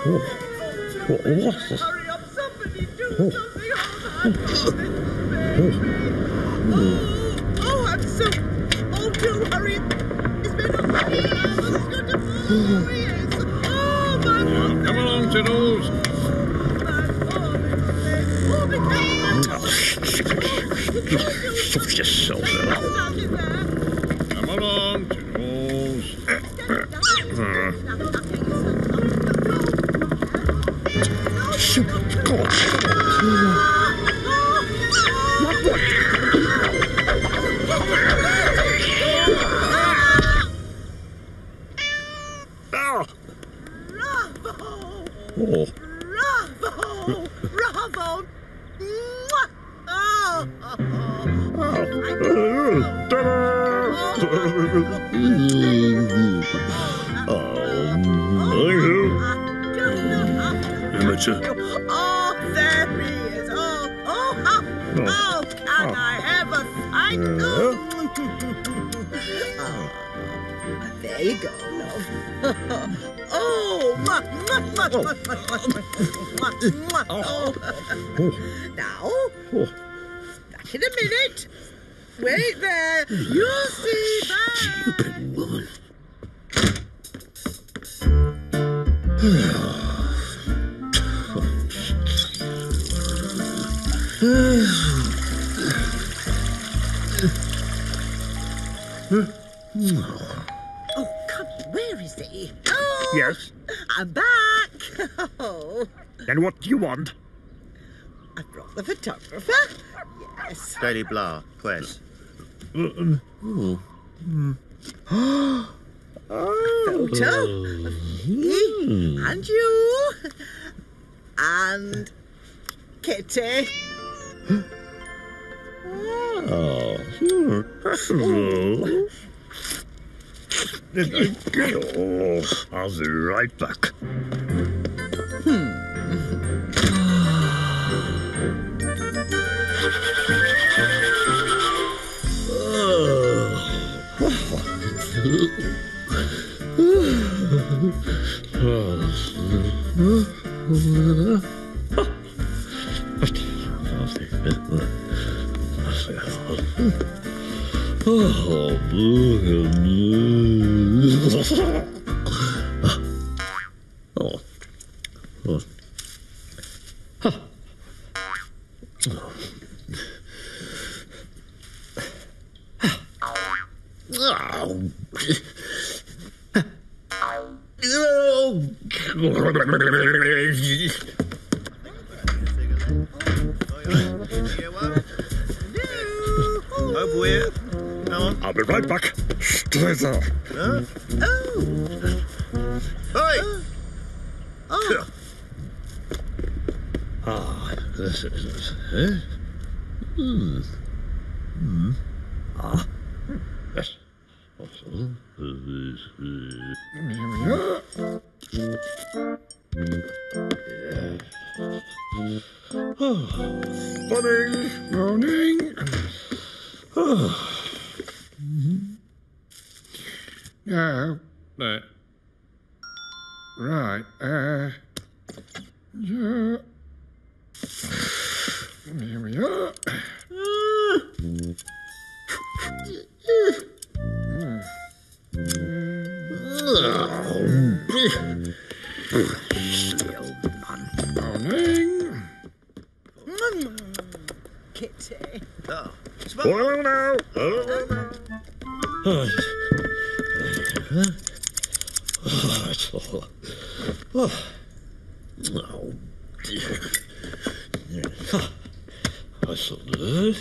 Hurry up, somebody do something. Oh, I'm so... Oh, do hurry. He's been on the Oh, yes. Oh, my God. Come along, Tiddles. Stop yourself, Come along, Tiddles. Oh. Bravo! Mwah! Oh! Oh, there he is. Oh, how can I ever thank you? There you go, love. Oh, now, back in a minute. Wait there. You'll see that. Stupid woman. Oh, come on. Where is he? Oh, Yes? I'm back. Oh, Then what do you want? I brought the photographer. Yes. Daily blah, Quest. Photo of me and you and Kitty. Oh, I'll be right back. Over here. Come on. I'll be right back. Straight up. Huh? Oh. Hey! Oh. Ah, this is it. Ah, yes. Morning. Morning. Yeah. Right. Yeah. Here we are. Morning. Kitty. Oh, Hello now. Oh, dear. I saw that.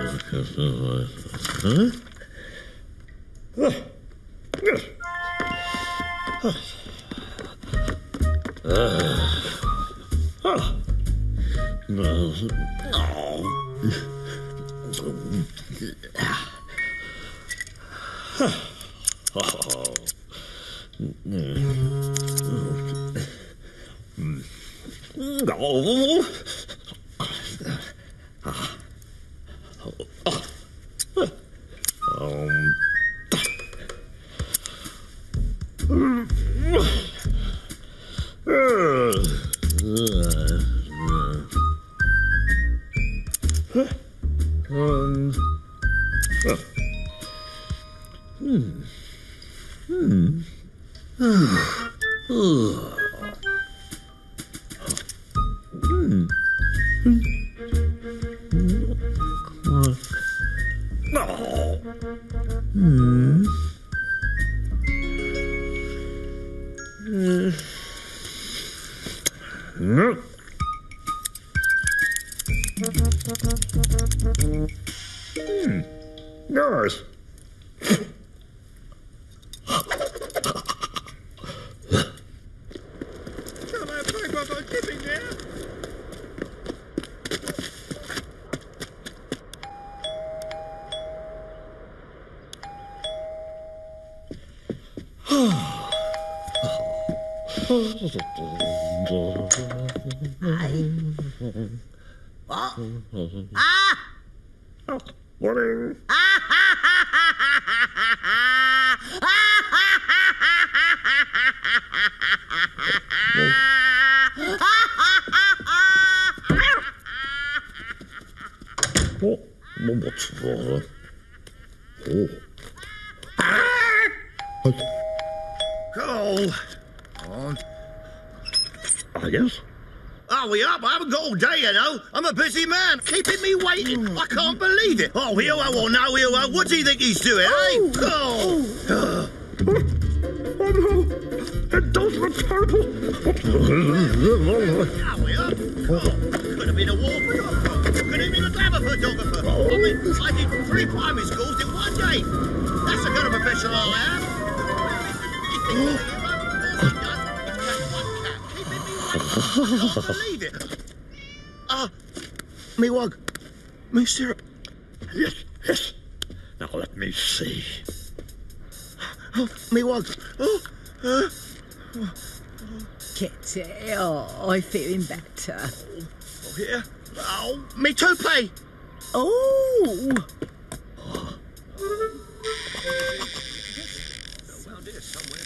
Nice. What? Ah! Morning. What's wrong? Cole. On. Yes? Hurry up, I haven't got all day, you know. I'm a busy man, keeping me waiting. I can't believe it. Oh, hero or no hero, what do you think he's doing, eh? Cole! Oh no! It does look terrible! Hurry up. Cole. Could have been a war photographer. Could have been a glamour photographer. I mean, I did 3 primary schools in 1 day. That's the kind of professional I am. You think he's a hero? Of course he does. It's just 1 cat. Keeping me waiting. I can't believe it. Me wug. Me syrup. Yes, yes. Now let me see. Oh, me wug. Kitty, oh, I'm feeling better. Oh, here. Oh, me toupee. Oh! Around here somewhere.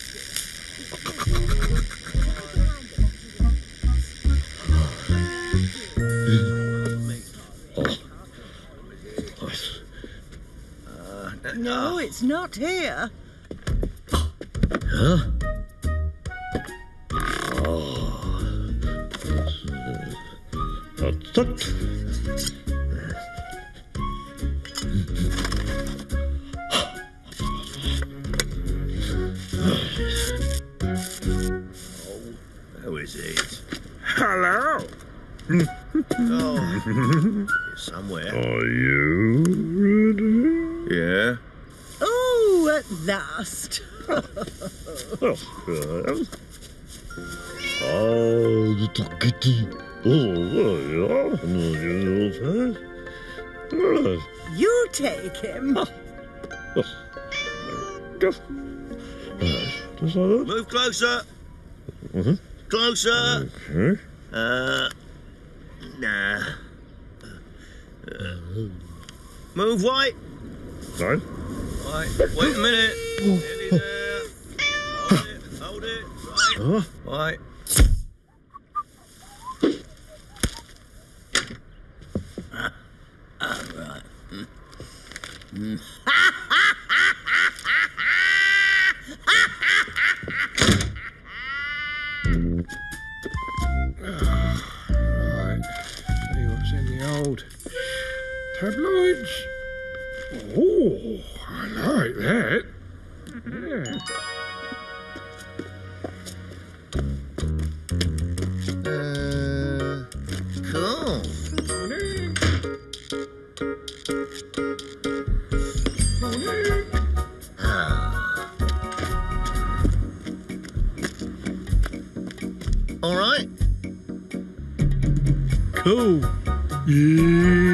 No, it's not here. Huh? Who is it? Hello! Oh, somewhere. Are you ready? Yeah. Oh, at last. Oh, little kitty. Oh, yeah. You take him. Just like that. Move closer. Mm-hmm. Closer. Okay. Nah. Move right. Right. Right. Wait a minute. Nearly there. Hold it. Hold it. Right. Huh? Right. Right. Right. See what's in the old tabloids. Oh, I like that. Yeah. Cool. Morning. All right. Cool. Yeah.